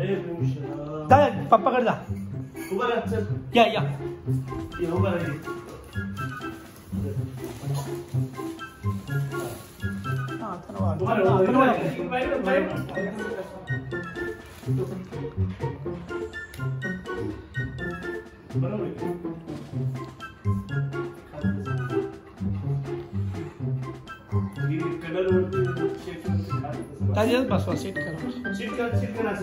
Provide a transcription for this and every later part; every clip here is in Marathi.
दादा पप्पाकडे जा. या या ताजी बसवा सीट करा सीट करा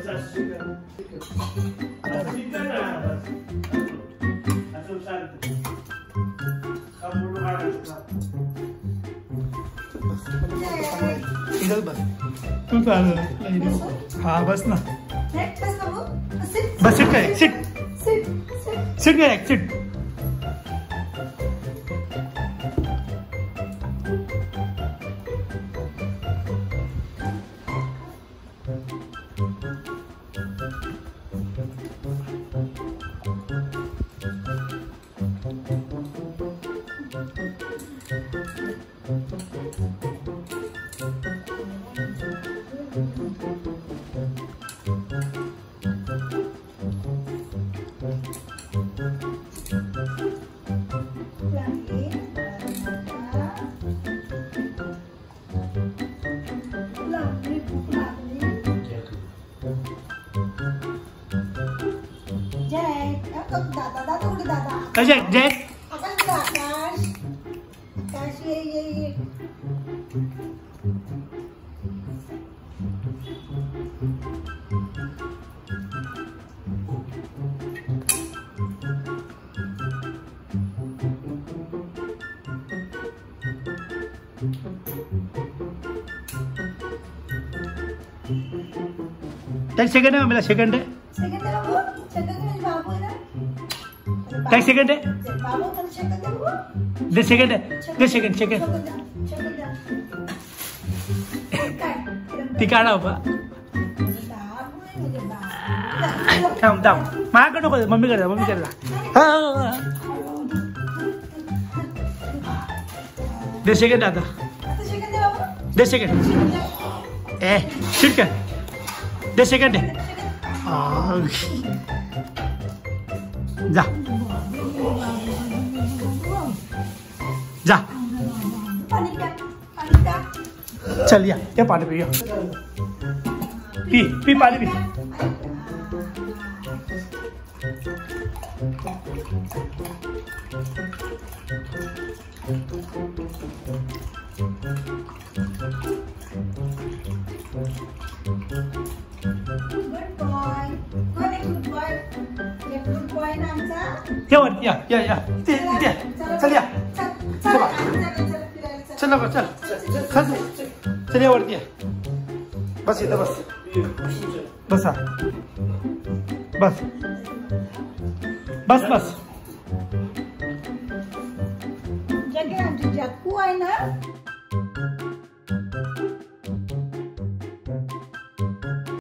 बस तू चाल हा बस ना बस सीट काय सीट सीट काय सीट जय जय सेकंड है मेरा सेकंड है टैक्स सेकंड है दे सेकंड है दे सेकंड सेकंड तिकाड़ा बाबा थांब थांब माझ्याकडे नको मम्मी कर दे सेकंड आता दे सेकंड ए सीट कर दे सेकंड है जा जा चल या पानी पियो पी पानी पी या चल या चल चल वरती बस इथं बस बसा बस बस बस जग्गू आहे ना.